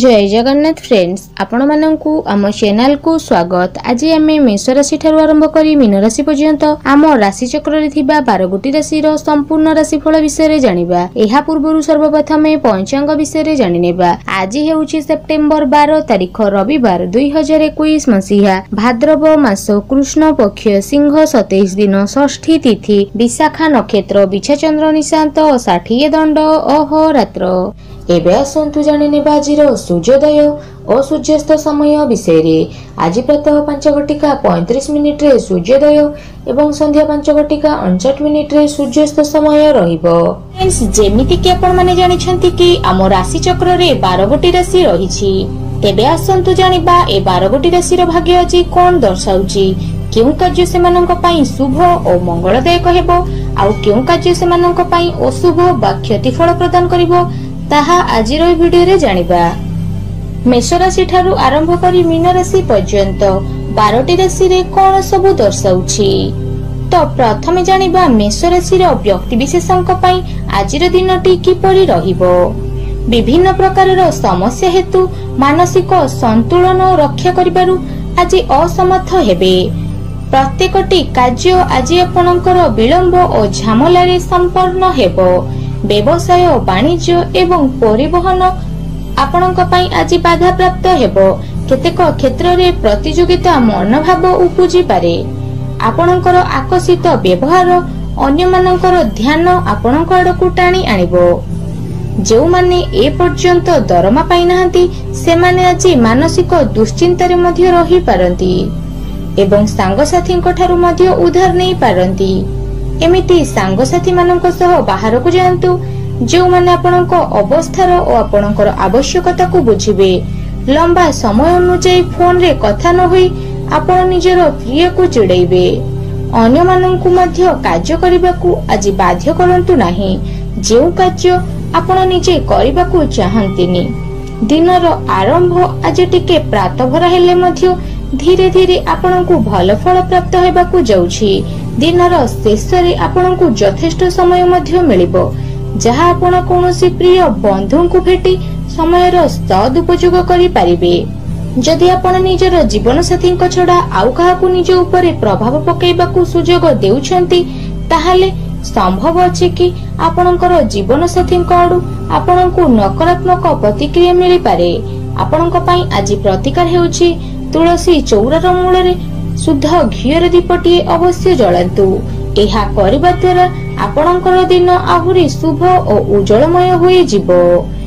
जय जगन्नाथ फ्रेंड्स आपण माननकु आम चैनल को स्वागत। आज आम मेष राशि ठारू आरंभ करी मीन राशि पर्यंत आम राशि चक्र रे थिबा 12 गोटी राशि रो संपूर्ण राशिफल विषय रे जानिबा। एहा पूर्वरु सर्वप्रथम पंचांग विषय रे जानि नेबा। आज हेउची सेप्टेम्बर 12 तारीख रविवार 2021 मसीहा भाद्रव मास कृष्ण पक्ष सिंह 27 दिन षष्ठी तिथि विशाखा नक्षत्र बिछा चंद्र निशांत 60 दंड अहोरात्र। एबे आसंतु जानि नेबा आजिर सूर्योदय और सूर्यास्त समय विषय रे। आज प्रातः 5:35 रे सूर्योदय एवं संध्या 5:59 रे सूर्यास्त समय रहिबो। फ्रेंड्स जेमिति कि आपण माने जानि छंती कि आम राशि चक्र रे 12 गोटी राशि रहिछि। तेबे आसंतु जानिबा ए 12 गोटी राशि रो भाग्य आज कोन दर्शाउछि, केउ कार्य सेमानंक पई शुभ और मंगलदायक हेबो आ केउ कार्य सेमानंक पई अशुभ बा क्षतिफल प्रदान करिवो ताहा आजिर वीडियो रे जानिबा। मेष राशि ठारू आरंभ करी मीन राशि पर्यंत 12टी राशि रे कोन सब दर्शाउछि। तो प्रथमे जानिबा मेष राशि रो व्यक्ति विशेषक पई आजिर दिनटी किपरि रहिबो। विभिन्न प्रकारर समस्या हेतु मानसिक संतुलन रक्षा करिबारु आज असमर्थ हेबे। प्रत्येकटी कार्य आज आपनकर विलंब और झमेलारे संपन्न हेबो। व्यवसाय वाणिज्य एवं परिवहन आपनक पई आज बाधा प्राप्त हेबो। केतेक क्षेत्र रे प्रतियोगिता मनोभाव उपजी पारे। आपनकर आकर्षित व्यवहार अन्य मानकर ध्यान आपनक आडकु टाणी आनिबो। जो माने ए पर्यंत दरमा पाई नाहंती सेमाने आज मानसिक दुश्चिंतारे मध्य रही पारंती एवं सांगसाथींक ठारू मध्य उधार नै पारंती। एमिति सांगसाथी मानक सह बाहर को जांतु जो माने आपनक अवस्थार और आपनकर आवश्यकता को बुझिबे। लंबा समय अनुसार फोन रे कथा न होई आपण निजर प्रिय को चिड़ैबे। अन्य माननकु मध्य कार्य करिबाकू आज बाध्य करंतु नाही। जेउ कार्य आपण निजे करिबाकू चाहंतिनी। दिनर आरंभ आज टिके प्रातभरा हेले मध्य धीरे धीरे आपनकु भल फल प्राप्त हेबाकू जाउछि। दिनर शेष रे आपनकु यथेष्ट समय मध्य मिलिबो जहा आपण कोनोसी प्रिय बंधु को भेटी समयर सदुपयोग करि पारिबे। जदि आपण निजर जीवन साथी छड़ा आउ काहाकू निज उपरे प्रभाव पकेइबाकू सुजोग देउछंती ताहाले संभव अछि कि आपणकर जीवन साथी आडू आपणकू नकारात्मक प्रतिक्रिया मिली पारे। आपणक पई आज प्रतिकार हेउछि तुलसी चौरार मूल रे शुद्ध घीर दीपटी अवश्य जलांतु। एहा करिबा द्वारा आपणकर दिन आहुरी शुभ और उज्जवलमय होई जिवो।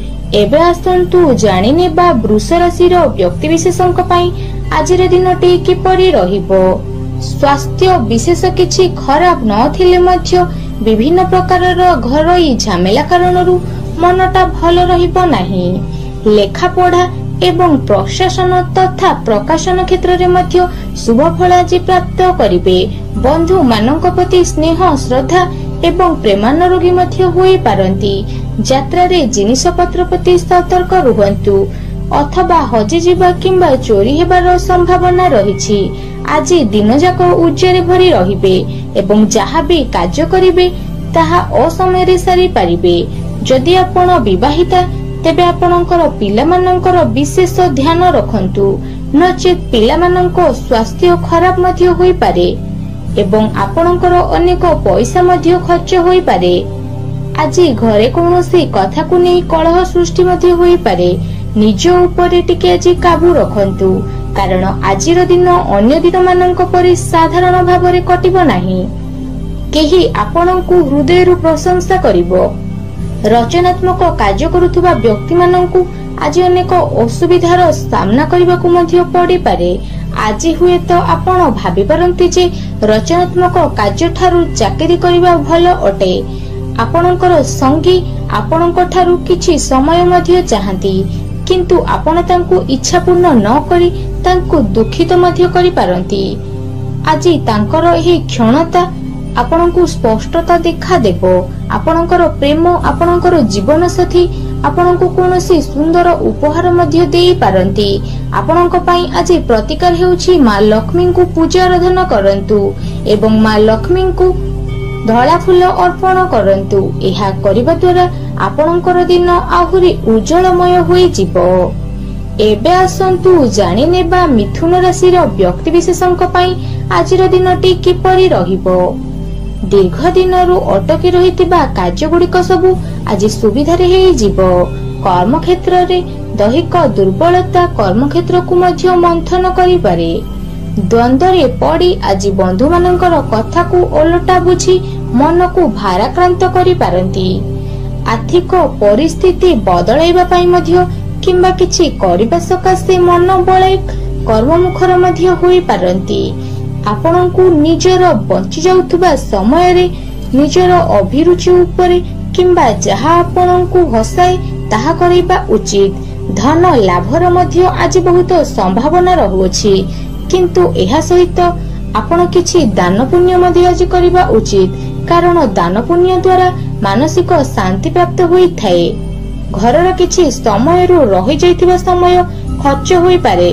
एबे आसंतु जानि नेबा वृष राशि रो व्यक्ति विशेषक पई आजिर दिनटी किपरि रहिबो। स्वास्थ्य विशेष किछि खराब न थिले मध्य विभिन्न प्रकारर घरोई झमेला कारणरू मनटा भल रहिबो नाही। लेखा पढ़ा एवं प्रशासन तथा प्रकाशन क्षेत्र रे मध्य शुभ फल आज प्राप्त करिवे। बंधु मानक प्रति स्नेह श्रद्धा एवं प्रेमानुरोगी मध्य होई पारंती। यात्रा रे जिनिस पत्र प्रति सतर्क रुहंतु अथवा हजि जिबा किंबा चोरी हेबार संभावना रहिछि। आज दिन जाक उज्जरे भरी रहिबे एवं जहा भी कार्य करिवे ताहा असमय रे सारी पारिबे। जदि आपण विवाहिता तेबे आपणकर पिलामानंकर विशेष ध्यान रखंतु नचेत पिलामानंको स्वास्थ्य खराब मध्य होई पारे एवं आपणकर अनेक पैसा मध्य खर्च होई पारे। आज घरे कोनोसी कथा को नै कलह सृष्टि मध्य होई पारे। निज उपरे टिके आज काबू रखंतु कारण आजिर दिन अन्य दिन मानंक परि साधारण भाबरे कटिबो नाही। केही आपणकू हृदयरु प्रशंसा करिवो। रचनात्मक कार्य करुथुबा व्यक्ति मानंकु आज अनेक असुविधार सामना करबाकू मध्य पड़ी पारे। आज हुए तो आपण भाबी पारंती जे रचनात्मक कार्य ठारू चाकरी करबा भल अटे। आपणकर संगी आपणक ठारू किछि समय मध्य चाहंती किंतु आपण तांकू इच्छा पूर्ण न करी तांकू दुखित मध्य करि पारंती। आज तांकर एही क्षणता आपनकू स्पष्टता देखा देबो। आपनकर प्रेम आपनकर जीवन साथी आपनकू कोनोसी सुंदर उपहार मध्य देई पारंती। आपनक पई आज प्रतिकार हेउछि मां लक्ष्मी को पूजा आराधना करंतु एवं मां लक्ष्मी को धला फूल अर्पण करंतु। एहा करिबा द्वारा आपनकर दिन आहुरी उज्जवलमय होई जिवो। एबे आसंतु जानि नेबा मिथुन राशि व्यक्ति विशेषक आजिर दिनटी किपरि रहिबो। दीर्घ दिनरु अटकी रहितिबा कार्यगुड़िक सबु आज सुविधारे हेइ जिवो। कर्म क्षेत्र रे दैहिक दुर्बलता कर्म क्षेत्र को मध्य मंथन करि पारे। द्वंद्वरे पड़ी आज बंधु मानकर कथा को ओलटा बुझी मन को भाराक्रांत करि पारंती। आर्थिक परिस्थिति बदलाइबा पई मध्य किंबा किछि करिबा सकाशे मन बळे कर्ममुखर मध्य होई पारंती। आपनकु निजर बंची जाउथबा समय रे निजर अभिरुचि उपरे किंबा जहा आपनकु हसाए ताहा करिबा उचित। धन लाभर मध्य आज बहुत संभावना रहुछि, किंतु एहा सहित आपण किछि दान पुण्य मध्य आज करिबा उचित, कारण दान पुण्य द्वारा मानसिक शांति प्राप्त होई थाए। घरर किछि समय रु रहि जाइतिबा समय खर्च होई पारे।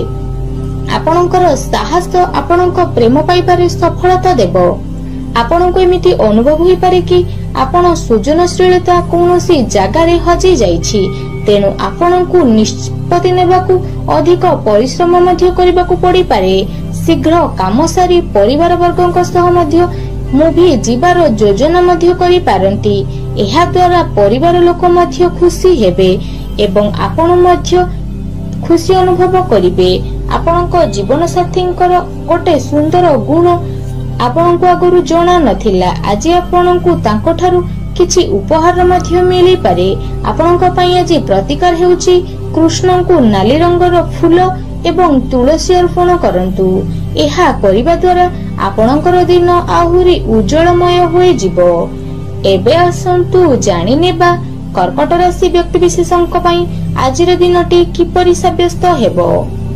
आपणकर साहस आपणक प्रेम पाइबारे सफलता देबो। आपणको एमिति अनुभव होई पारे कि आपण सृजनशीलता कोनोसी जगारे हजि जाइछि, तेनु आपणको निष्पत्ति नेबाकू अधिक परिश्रम मध्य करिबाकू पड़ी पारे। शीघ्र काम सारी परिवार वर्गक सह मध्य मुभी जीवार योजना मध्य करि पारंती। एहा द्वारा परिवार लोक मध्य खुशी हेबे एवं आपण मध्य खुशी अनुभव करिवे। आपणक जीवन साथींकर गोटे सुंदर गुण आपणको आगरु जणा नथिला, आज आपणको तांको ठारू किछि उपहार मध्य मिली पारे। आपणक पई आज प्रतिकार हेउची कृष्णଙ୍କୁ नाली रंगर फूल एवं तुलसी अर्पण करंतु। एहा करिबा द्वारा आपणकर दिन आहुरी उज्जवलमय होई जिवो। एबे आसंतु जानि नेबा कर्कट राशि व्यक्ति विशेषक पई आजिर दिनटी किपरि साब्यस्त हेबो।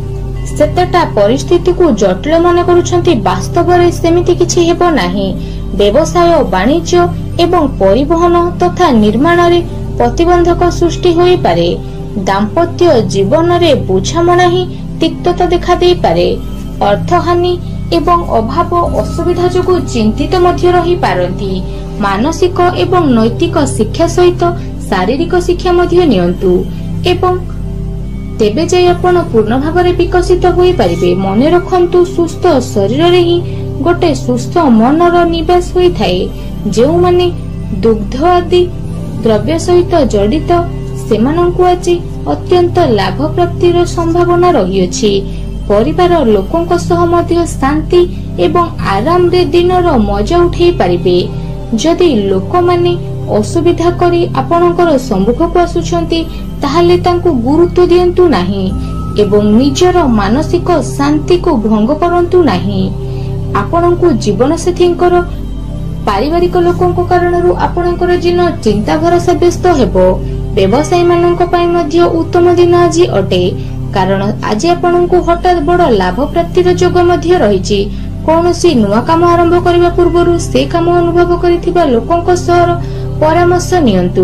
सेतटा परिस्थिति को जटिल मन करूछंती, वास्तव रे सेमिति किछि हेबो नाही। व्यवसाय वाणिज्य एवं परिवहन तथा निर्माण रे प्रतिबंधक सृष्टि होई पारे। दाम्पत्य जीवन रे बुझामणा ही तिक्तता देखा दे पारे। अर्थहानि एवं अभाव असुविधा जोगु चिंतित मध्य रही पारंती। मानसिक एवं नैतिक शिक्षा सहित शारीरिक शिक्षा मध्य नियंतु एवं तेबे जाय आपण पूर्ण भावरे विकसित होई परिबे। मने रखंतु सुस्थ शरीर रे ही गोटे सुस्थ मनर निवास होई थाए। जेउ माने दुग्ध आदि द्रव्य सहित जड़ित सेमानंकु आज अत्यंत लाभ प्राप्तिर संभावना रही अछि। परिवार लोकंक सह मध्य शांति एवं आराम रे दिनर मजा उठेई परिबे। जदि लोक माने असुविधा करी आपणकर सम्मुख को आसुछंती, ताहाले तांकु गुरुत्व दियंतु नाही एवं निजर मानसिक शांति को भंग करंतु नाही। आपणकु जीवन साथींकर पारिवारिक लोकंक कारणरु आपणकर दिन चिंता भरा साब्यस्त हेबो। व्यवसायी मानक पई मध्य उत्तम दिन आज अटे, कारण आज आपणकु हठात बड़ लाभ प्राप्तिर जोग मध्य रहिछि। कोनोसी नुआ काम आरंभ करिबा पूर्वरु से काम अनुभव करिथिबा लोकंक सह परामर्श नियंतु।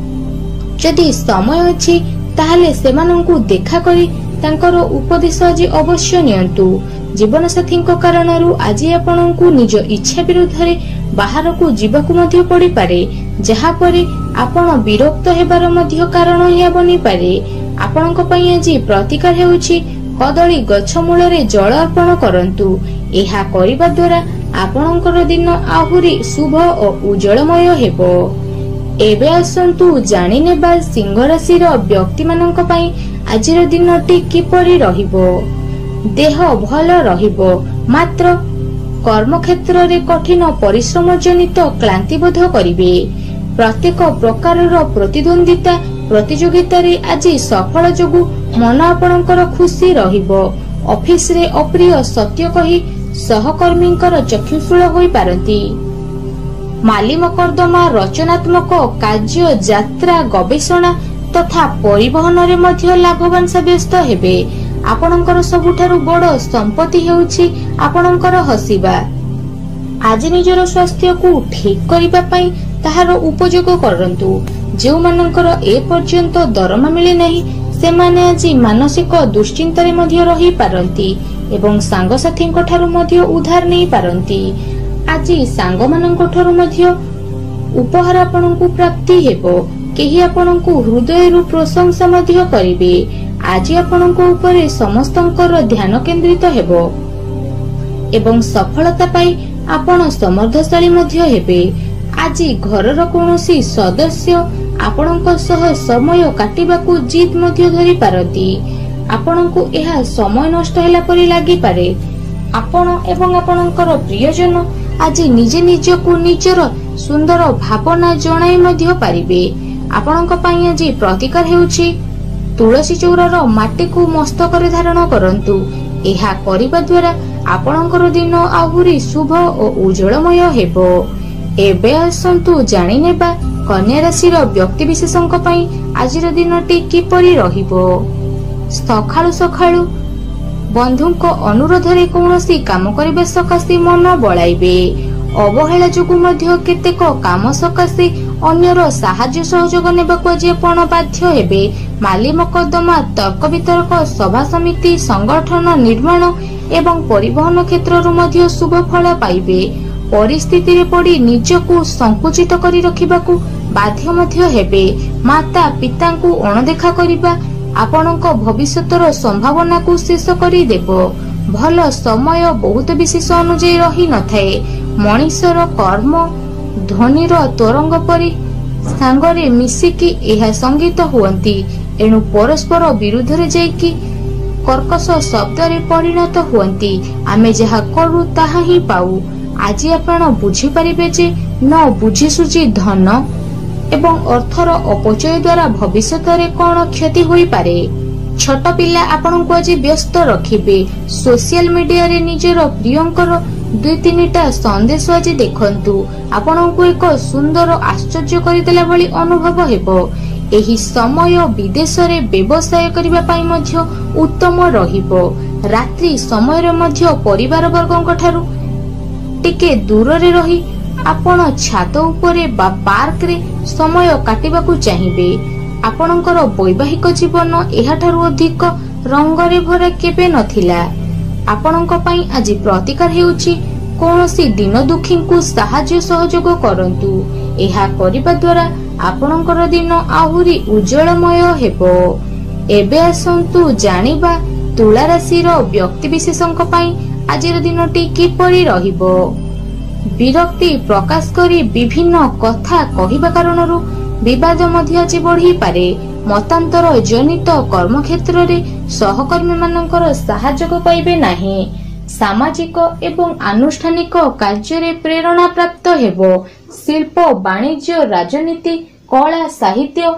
जदि समय अछि ताहाले सेमानंकु देखा करी तांकर उपदेश आज अवश्य नियंतु। जीवन साथींक कारणरु आज आपणकु निज इच्छा विरुद्धरे बाहरकु जीवाकु मध्य पड़ी पारे, जहा परे आपण विरक्त हेबार मध्य कारण हे बनी पारे। आपणक पई आज प्रतिकार हेउछि कदली गछ मूल रे जल अर्पण करंतु। एहा करिबा द्वारा आपणकर दिन आहुरी शुभ और उज्जवलमय हेबो। एबे आसंतु जानि नेबा सिंह राशि व्यक्ति मानक पई आजिर दिनटी किपरि रहिबो। देह भल रहिबो, मात्र कर्म क्षेत्र रे कठिन परिश्रम जनित क्लांति बोध करिवे। प्रत्येक प्रकारर प्रतिद्वंदिता प्रतियोगिता रे आज सफल जोगु मन आपणकर खुशी रहिबो। ऑफिस रे अप्रिय सत्य कही सहकर्मींकर चक्षुशूल होई पारंती। माली मकर्दमा रचनात्मक कार्य यात्रा गवेषणा तथा परिवहन रे मध्य लाभवान साब्यस्त हेबे। आपणकर सबुठारु बड़ संपत्ति हेउछि आपणकर हसिबा। आज निजर स्वास्थ्य को ठीक करिबा पई ताहार उपयोग करंतु। जेउ मानकर ए पर्यंत दरमा मिले नाही, सेमाने आज मानसिक दुश्चिंता रे मध्य रही पारंती एवं सांग साथींक ठारु मध्य उधार नै पारंती। आज सांग मानक ठारु मध्य उपहार आपणकु प्राप्ति हेबो। केही आपणकु हृदयरु प्रशंसा मध्य करिवे। आज आपणक उपरे समस्तंकर ध्यान केंद्रित हेबो एवं सफलता पाई आपण समर्थशाली मध्य हेबे। आज घरर कोनोसी सदस्य आपणक सह समय काटिबाकू जिद मध्य धरि पारती। आपणकू एहा समय नष्ट हैला परि लागि पारे। आपण एवं आपणकर प्रियजन आज निजे निजकू निजर सुंदर भावना जणाई मध्य पारिबे। आपणक पई आज प्रतिकार हेउछि तुलसी चौरार माटी को मस्तकरे धारण करंतु। एहा करिबा द्वारा आपणकर दिन आहुरी शुभ और उज्जवलमय हेबो। एबे आसंतु जानि नेबा कन्या राशिर व्यक्ति विशेषंक पई आजिर दिनटी किपरि रहिबो। सखाळु सखाळु बंधुक अनुरोधरे कौनसी काम करिबे सकाशे मन बळाइबे। अवहेला जोगु मध्य केतेक काम सकाशे अन्यर साहाय्य सहयोग नेबाकू आज आपण बाध्य हेबे। माली मकद्दमा तर्क वितर्क सभा समिति संगठन निर्माण एवं परिवहन क्षेत्र मध्य शुभ फल पाइबे। परिस्थिति रे पड़ी निजकू संकुचित करी रखिबाकू बाध्य मध्य हेबे। माता पिता को अणदेखा करिबा आपणक भविष्यतर संभावना को शेष करी देबो। भल समय बहुत विशेष अनुଯାयी रही न थाए। मनीषर कर्म ध्वनिर तरंग परि सांगरे मिसिकी एहा संगीत हुअंती। एणु परस्पर विरुद्ध रे जाइकी कर्कश शब्द रे परिणत हुअंती। आमे जहा करू ताहा ही पाऊ। आज आपण बुझी परिबे जे न बुझी सुझी धन एवं अर्थर अपचय द्वारा भविष्यत रे कोन क्षति होई पारे। छोट पिला आपण को आज व्यस्त रखिबे। सोशल मीडिया रे निजर प्रियंकर 2-3टा संदेश आज देखंतु। आपण को एक सुंदर आश्चर्य करिदेला भली अनुभव हेबो। एही समय विदेश रे व्यवसाय करिबा पाई मध्य उत्तम रहिबो। रात्रि समय रे मध्य परिवार वर्गक ठारू टिके दूर रे रही आपण छात उपरे बा पार्क रे समय काटिबाकू चाहिबे। आपणकर वैवाहिक जीवन एहाठारू अधिक रंगरे भरा केबे नथिला। आपणक पई आज प्रतिकार हेउछि कोनोसी दिन दुखी को साहाय्य सहयोग करंतु। एहा करिबा द्वारा आपणकर दिन आहुरी उज्जवलमय हेबो। एबे आसंतु जानिबा तुला राशिर व्यक्ति विशेषंक पई आजिर दिनटी किपरि रहिबो। विरक्ति प्रकाश करी विभिन्न कथा कहिबा कारणरू विवाद मध्य आज बढ़ी पारे। मतांतर जनित कर्म क्षेत्र रे सहकर्मी मानकर सहायक पाइबे नाही। सामाजिक एवं आनुष्ठानिक कार्य रे प्रेरणा प्राप्त हेबो। शिल्प वाणिज्य राजनीति कला साहित्य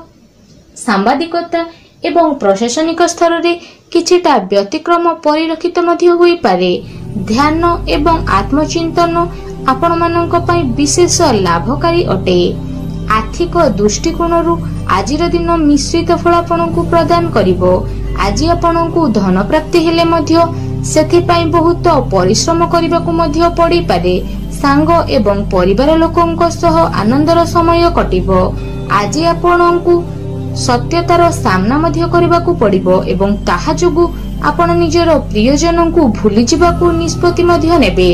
सांबादिकता एवं प्रशासनिक स्तर रे किछिटा व्यतिक्रम परिलक्षित मध्य होई पारे। ध्यान एवं आत्मचिंतन आपण मानक पई विशेष लाभकारी अटे। आर्थिक दृष्टिकोणरू आजिर दिन मिश्रित फल आपनकू प्रदान करिवो। आज आपनकू धन प्राप्ति हेले मध्य सेथि पई बहुत परिश्रम करिबाकू मध्य पड़ी पारे। सांग एवं परिवार लोकंक सह आनंदर समय कटिबो। आज आपनकू सत्यतार सामना मध्य करिबाकू पड़िबो एवं ताहा जोगु आपण निजर प्रियजनंकू भूली जिबाकू निष्पत्ति मध्य नेबे।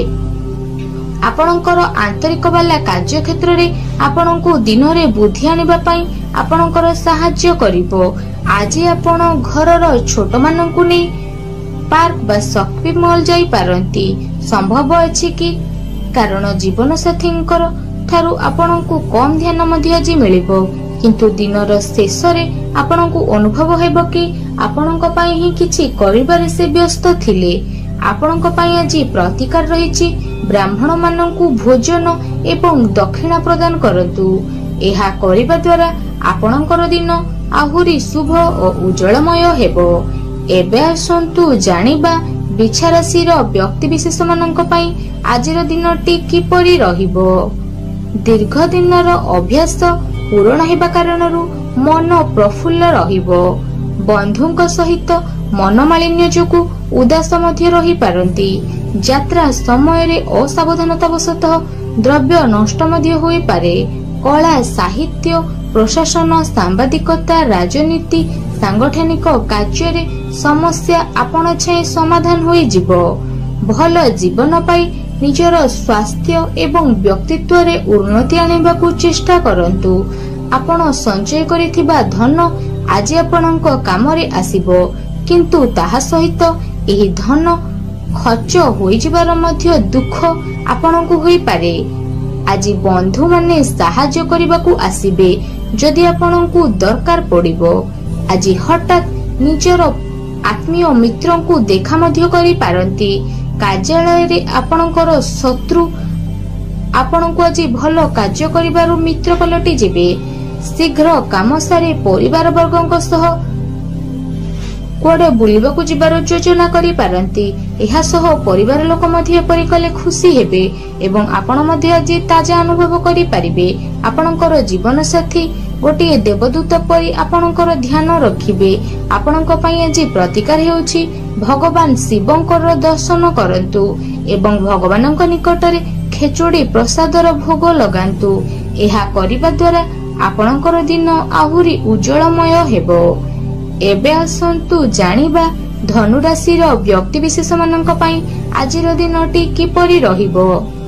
आपणकर आंतरिक वाला कार्य क्षेत्र रे आपणकू दिन रे बुद्धि आनिबा पई आपणकर सहाय्य करिवो। आज आपण घरर छोट मानकू नै पार्क बा शॉपिंग मॉल जाई पारंती। संभव अछि कि कारण जीवन साथींकर ठारू आपणकू कम ध्यान मध्य आज मिलिबो। किंतु दिनर शेष रे आपणकू अनुभव हेबो कि आपणक पई ही किछि करिबारे से व्यस्त थिले। आपणक पई आज प्रतिकार रहिछि। ब्राह्मण मानकू भोजन एवं दक्षिणा प्रदान करंतु। एहा करिबा द्वारा आपणकर दिन आहुरी शुभ और उज्जवलमय हेबो। एबे आसंतु जानिबा बिछा राशिर व्यक्ति विशेष मानक पई आजिर दिनटी किपरि रहिबो। दीर्घ दिनर अभ्यास पूर्ण हेबा कारणरू मन प्रफुल्ल रहिबो। बंधुक सहित मनमालिन्य जोगु उदास मध्य रही पारंती। यात्रा समय रे असावधानतावशतः द्रव्य नष्ट मध्य होई पारे। कला साहित्य प्रशासन सांबादिकता राजनीति सांगठनिक कार्य रे समस्या आपण छे समाधान होई जिवो। भल जीवन पाई निजर स्वास्थ्य एवं व्यक्तित्व रे उन्नति आनिबाकू चेष्टा करंतु। आपण संचय करिथिबा धन आज आपणक कामरे आसीबो, किंतु ताहा सहित एही धन खर्च होई जिबार मध्य दुख आपणकु होई पारे। आज बंधु माने सहाय्य करबाकू आसीबे जदि आपणकु दरकार पड़िबो। आज हठात निजर आत्मीय मित्रंकु देखा मध्य करि पारंती। कार्यालय रे आपणकर शत्रु आपणकु आज भलो कार्य करिबारु मित्र पलटि जिबे। शीघ्र काम सारे परिवार वर्गक सह कुआडे बुलिबाकू जिबार योजना करि पारंती। एहा सह परिवार लोक मध्ये एपरि कले खुशी हेबे एवं आपण मध्ये आज ताजा अनुभव करि पारिबे। आपणकर जीवन साथी गोटे देवदूत परि आपणकर ध्यान रखिबे। आपणक पई आज प्रतिकार हेउछि भगवान शिवंकर दर्शन करंतु एवं भगवानक निकटरे खेचोड़ी प्रसादर भोग लगांतु। एहा करिबा द्वारा आपणकर दिन आहुरी उज्जवलमय हेबो। एबे आसंतु जानिबा धनु राशिर व्यक्ति विशेष मानक पई आजिर दिनटी किपरि रहिबो।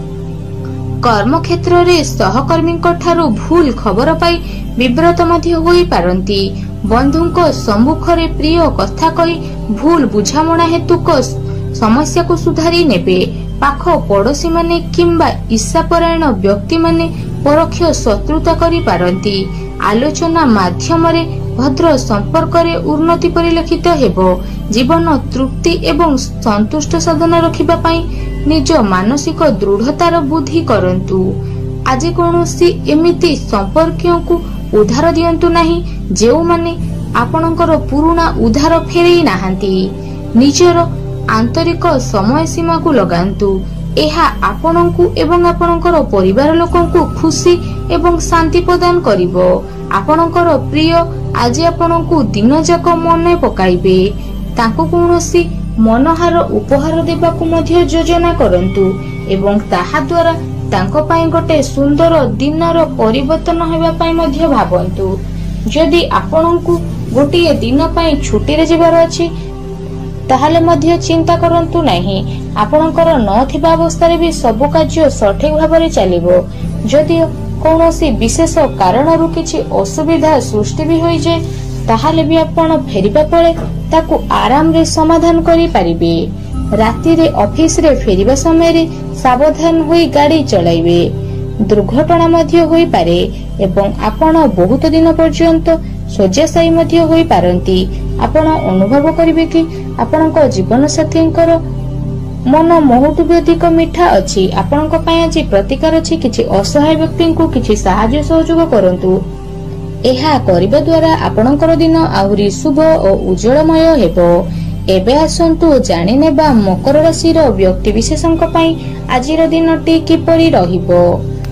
कर्म क्षेत्र रे सहकर्मी ठारू भूल खबर पाई विव्रत मध्य होई पारंती। बंधुक सम्मुख रे प्रिय कथा कही भूल बुझामणा हेतुक समस्या को सुधारी नेबे। पाख पड़ोशी माने किंबा ईर्ष्यापरायण व्यक्ति माने परोक्ष शत्रुता करि पारंती। आलोचना माध्यम रे भद्र संपर्क रे उन्नति परिलक्षित हेबो। जीवन तृप्ति एवं संतुष्ट साधन रखिबा पई निज मानसिक दृढ़तार बुद्धि करंतु। आज कोनोसी एमिति संपर्कियों को उधार दियंतु नाही जेउ माने आपणकर पुराना उधार फेरई नाहांती। निजर आंतरिक समय सीमा को लगांतु। एहा आपणकु एवं आपणकर परिवार लोकंकु खुशी एवं शांति प्रदान करिवो। आपणकर प्रिय आज आपणकु दिन जाक मन पकाइबे। तांको कोनोसी मनहार उपहार देबाकू मध्य योजना करंतु एवं ताहा द्वारा तांको पाई गोटे सुंदर दिनर परिवर्तन हेबा पाई मध्य भाबंतु। जदि आपणकु गोटे दिन पाई छुट्टी रे जिबार अछि ताहाले मध्य चिंता करंतु नाही। आपणकर नथिबा अवस्था भी सब कार्य सठिक भाबरे चलिबो। जदि कोनोसी विशेष कारणरू किछि असुविधा सृष्टि भी होई जे ताहाले भी आपण फेरिबा पळे ताकू आराम रे समाधान करि पारिबे। राति रे ऑफिस रे फेरिबा समय रे सावधान होई गाड़ी चलाइबे। दुर्घटना मध्य होई पारे एवं आपण बहुत दिन पर्यंत शय्याशायी मध्य होई पारंती। आपण अनुभव करिवे कि आपणक जीवन साथींकर मन बहुतु भी अधिक मिठा अछि। आपणक पई आज प्रतिकार अछि। किछि असहाय व्यक्ति को किछि सहाय्य सहयोग करंतु। एहा करिबा द्वारा आपणकर दिन आहुरी शुभ और उज्जवलमय हेबो। एबे आसंतु जानि नेबा मकर राशि रो व्यक्ति विशेषंक पई आजिर दिनटी किपरि रहिबो।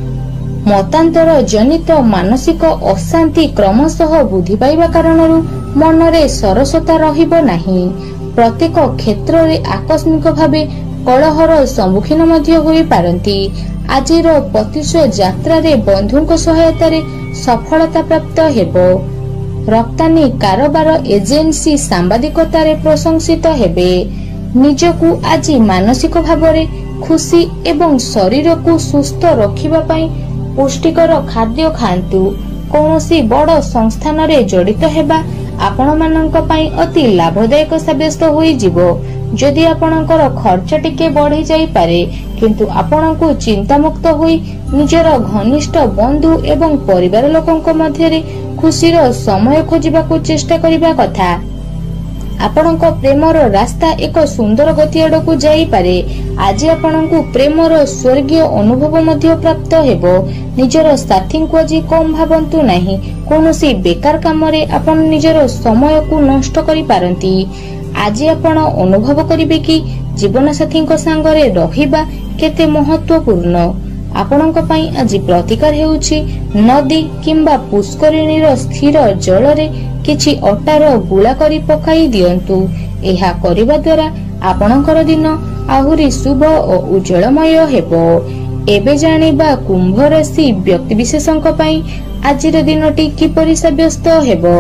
मतांतर जनित मानसिक अशांति क्रमशः वृद्धि पाइबा कारणरू मनरे सरसता रहिबो नाही। प्रत्येक क्षेत्र रे आकस्मिक भावे कलहर सम्मुखीन मध्य होई पारंती। आजिर प्रतिश यात्रा रे बंधुक सहायता रे सफलता प्राप्त हेबो। रप्तानी कारोबार एजेंसी सांबादिकता रे प्रशंसित हेबे। निजकु आज मानसिक भावरे खुशी एवं शरीर को सुस्थ रखिबा पई पुष्टिकर खाद्य खांतु। कोनोसी बड़ संस्थान रे जड़ित हेबा आपण माननक पई अति लाभदायक साब्यस्त होई जिवो। जदि आपणकर खर्च टिके बढ़ी जाई पारे किंतु आपणकु चिंता मुक्त होई निजर घनिष्ठ बंधु एवं परिवार लोकंक मध्य रे खुशीर समय खोजिबाकू चेष्टा करिबा कथा। आपणक प्रेमर रास्ता एक सुंदर गति आड़कू जाई पारे। आज आपणकू प्रेमर स्वर्गीय अनुभव मध्य प्राप्त हेबो। निजर साथी को आज कम भावंतु नाही। कोनोसी बेकार काम रे आपण निजर समय को नष्ट करि पारंती। आज आपण अनुभव करिवे कि जीवन साथी संगरे रहिबा केते महत्वपूर्ण। आपणक पई आज प्रतिकार हेउछि नदी किंबा पुष्करिणीर स्थिर जल रे किछि अटार गुला करी पकाई दियंतु। एहा करिबा द्वारा आपणकर दिन आहुरी शुभ और उज्जवलमय हेबो। एबे जानिबा कुंभ राशि व्यक्ति विशेषंक पई आजिर दिनटी किपरि साब्यस्त हेबो।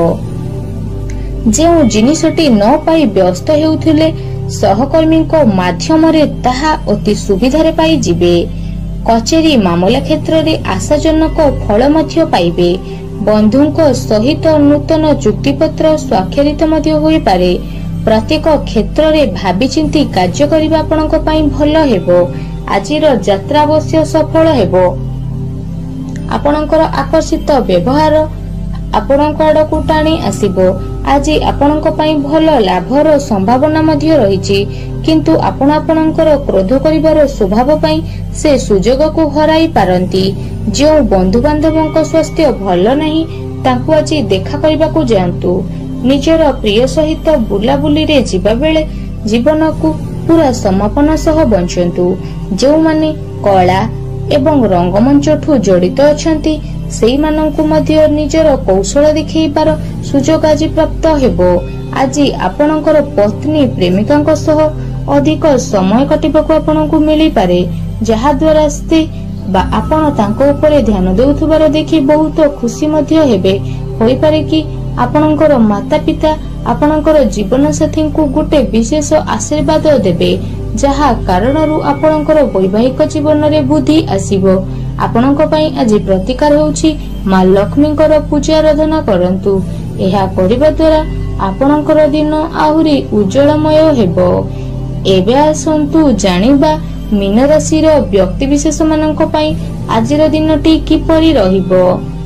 जेउ जिनिसटी न पाई व्यस्त हेउथिले सहकर्मी को माध्यम रे ताहा अति सुविधा रे पाई जिबे। कचेरी मामला क्षेत्र रे आशाजनक फल मध्य पाइबे। बंधुଙ୍କ सहित नूतन चुक्तिपत्र स्वाक्षरित मध्य होई पारे। प्रत्येक क्षेत्र रे भाबी चिंती कार्य करिबा आपणक पई भलो हेबो। आजिर यात्रा अवश्य सफल हेबो। आपणकर आकर्षित व्यवहार आपणक आडकु टाणी आसीबो। आज आपणक पई भलो लाभर संभावना मध्य रहिछि, किंतु आपण आपणकर क्रोध करिवार स्वभाव पई से सुजोग को हराई पारंती। जो बंधु बांधवक स्वास्थ्य भलो नहीं तांकु आज देखा करबाकू जांतु। निजर प्रिय सहित बुलाबुली रे जिबा बेले जीवन को पूरा समापन सह बंचंतु। जो माने कला एवं रंगमंच ठू जड़ित अछंती सेई माननकु मध्य निजर कौशल देखैबार सुजोग आज प्राप्त हेबो। आज आपणकर पत्नी प्रेमिकांक सह अधिक समय कटिबाकू आपणकु मिली पारे, जहा द्वारा से बा आपण तांको ऊपर ध्यान देउथबार देखि बहुत खुशी मध्य हेबे। होई पारे कि आपणकर माता पिता आपणकर जीवन साथी को गोटे विशेष आशीर्वाद देबे, जहा कारणरू आपणकर वैवाहिक जीवन रे बुद्धि आसीबो। आपणक पई आज प्रतिकार होउछि मां लक्ष्मीकर पूजा आराधना करंतु। एहा करिबा द्वारा आपणकर दिन आहुरी उज्जवलमय हेबो। एबे आसंतु जानिबा मीन राशि रो व्यक्ति विशेष मानक पई आजिर दिनटी किपरि रहिबो।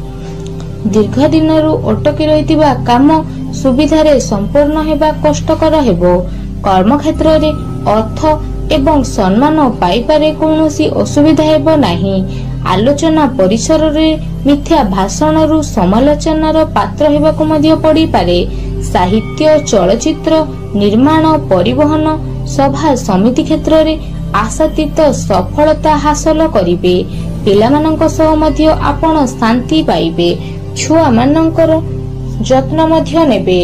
दीर्घ दिनरू अटकी रहितिबा काम सुविधारे संपूर्ण हेबा कष्टकर हेबो। कर्म क्षेत्र रे अर्थ एवं सम्मान पाइपारे कौनसी असुविधा हेबो नाही। आलोचना परिसर रे मिथ्या भाषणरू समालोचनार पात्र हेबाकू मध्य पड़ी पारे। साहित्य चलचित्र निर्माण परिवहन सभा समिति क्षेत्र रे आशातीत सफलता हासिल करिवे। पिलामानंक सह मध्य आपण शांति पाइबे। छुआ मानंकर जत्न मध्य नेबे।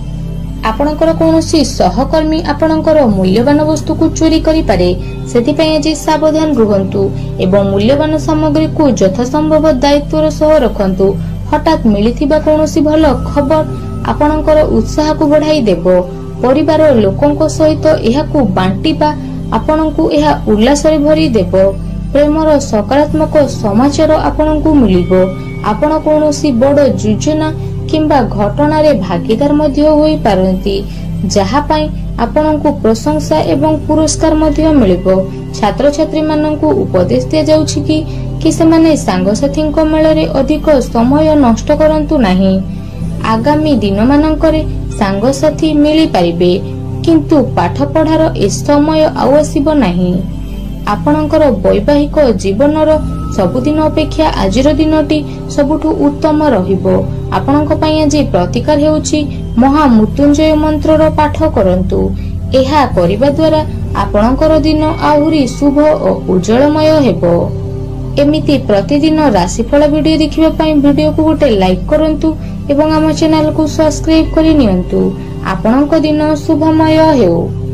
आपणकर कौनसी सहकर्मी आपणकर मूल्यवान वस्तु को चोरी करि पारे, सेथिपई आज सावधान रुहंतु एवं मूल्यवान सामग्री को यथासंभव दायित्वर सह रखंतु। हठात मिलिथिबा कौनसी भलो खबर आपणकर उत्साह को बढ़ाई देबो। परिवार लोकंक सहित एहाकू बांटीबा आपणकू एहा उल्लासरे भरी देबो। प्रेमर सकारात्मक समाचार आपणकू मिलिबो। आपण कौनसी बड़ योजना किंबा घटना रे भागीदार मध्य होई पारंती, जहा पई आपणकू प्रशंसा एवं पुरस्कार मध्य मिलिबो। छात्र छात्री माननकू उपदेश दिया जाउछि कि सेमाने सांगसाथींक मेଳରେ अधिक समय नष्ट करंतु नाही। आगामी दिन माननकरे सांगसाथी मिली पारिबे, किंतु पाठ पढ़ार ए समय आउ आसीबो नाही। आपणकर वैवाहिक जीवनर सबुदिन अपेक्षा आजिर दिनटी सबुठु उत्तम रहिबो। आपणक पई आज प्रतिकार हेउछि महामृत्युंजय मंत्रर पाठ करंतु। एहा करिबा द्वारा आपणकर दिन आहुरी शुभ और उज्जवलमय हेबो। एमिति प्रतिदिन राशिफल वीडियो देखिबा पई वीडियो को गोटे लाइक करंतु एवं आम चैनल को सब्सक्राइब करि नियंतु। आपणक दिन शुभमय हेउ।